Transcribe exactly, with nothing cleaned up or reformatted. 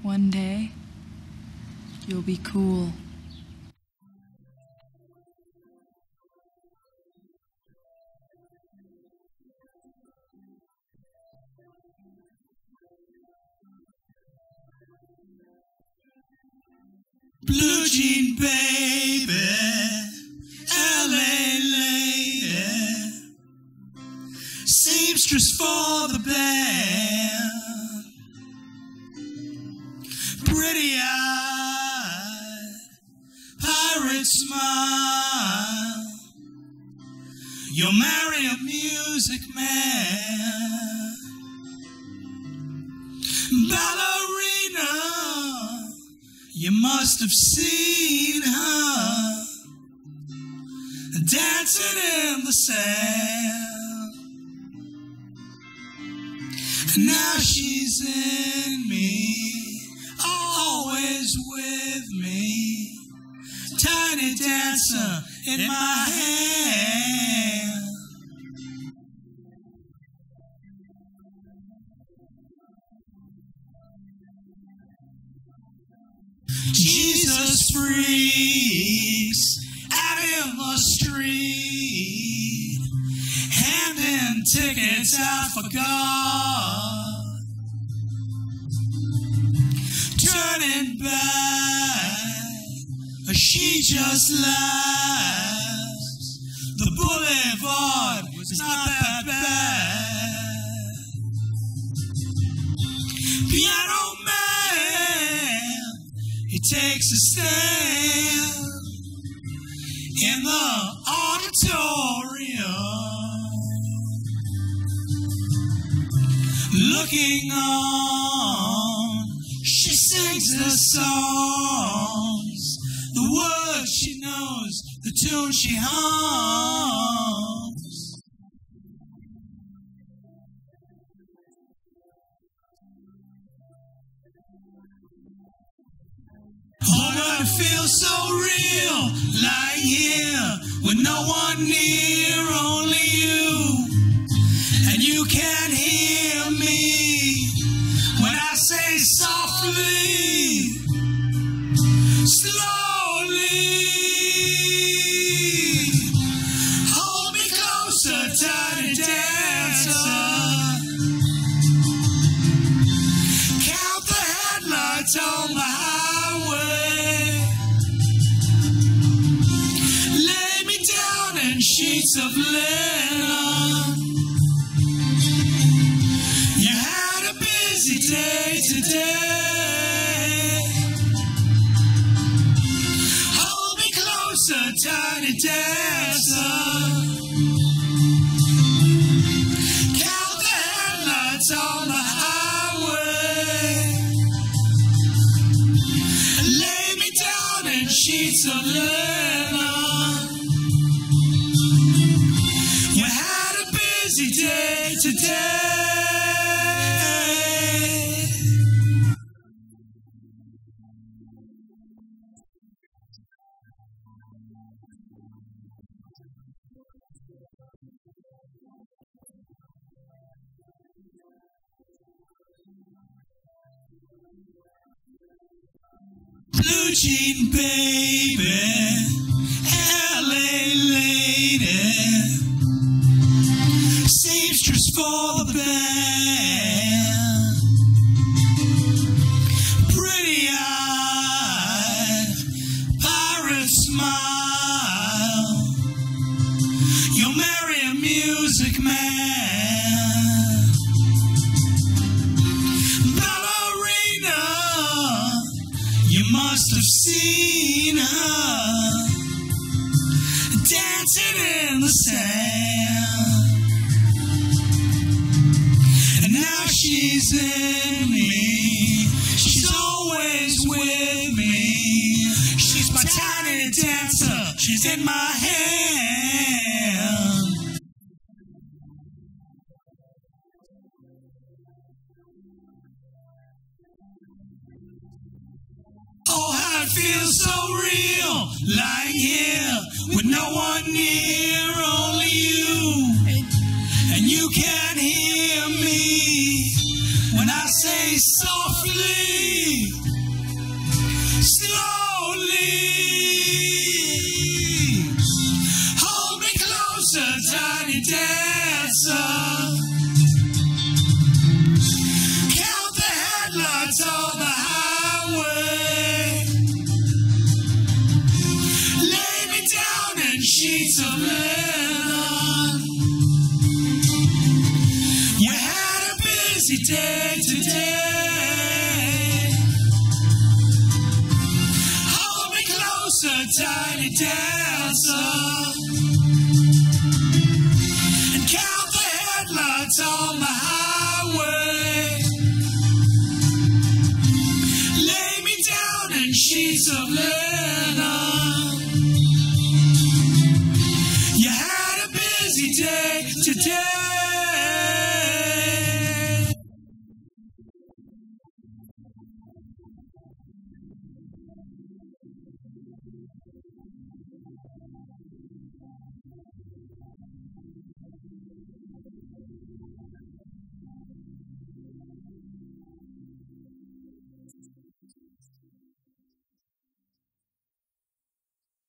One day, you'll be cool. Blue jean baby, L A lady, seamstress for the band, pretty-eyed pirate smile. You'll marry a music man, ballerina. You must have seen her dancing in the sand. Now she's in me, always with me, tiny dancer in my hand. Jesus freaks out in the street, handing tickets out for God, turning back, she just laughs. The boulevard was not that bad. Piano man, he takes a stand in the auditorium, looking on. She sings the songs, the words she knows, the tune she hums. Oh, but it feels so real, lying here with no one near, only you. And you can't hear me when I say softly, slowly. Hold me closer, tiny dancer. Count the headlights on the highway. Lay me down in sheets of linen. You had a busy day today. Hold me closer, tiny dancer. Count the headlights on the highway. Lay me down in sheets of linen. You had a busy day today. Blue jean baby, L A lady, seamstress for the band, pretty-eyed pirate smile. You'll marry a music man, ballerina. You must have seen her dancing in the sand. And now she's in me, she's always with me. She's my tiny dancer, she's in my hand. Oh, how it feels so real, lying here with no one near, only you. And you can't hear me when I say me softly, slowly. Hold me closer, tiny dancer. Count the headlights on the highway. Lay me down in sheets of linen. You had a busy day today. Hold me closer, tiny dancer, and count the headlights on the highway. Lay me down in sheets of linen.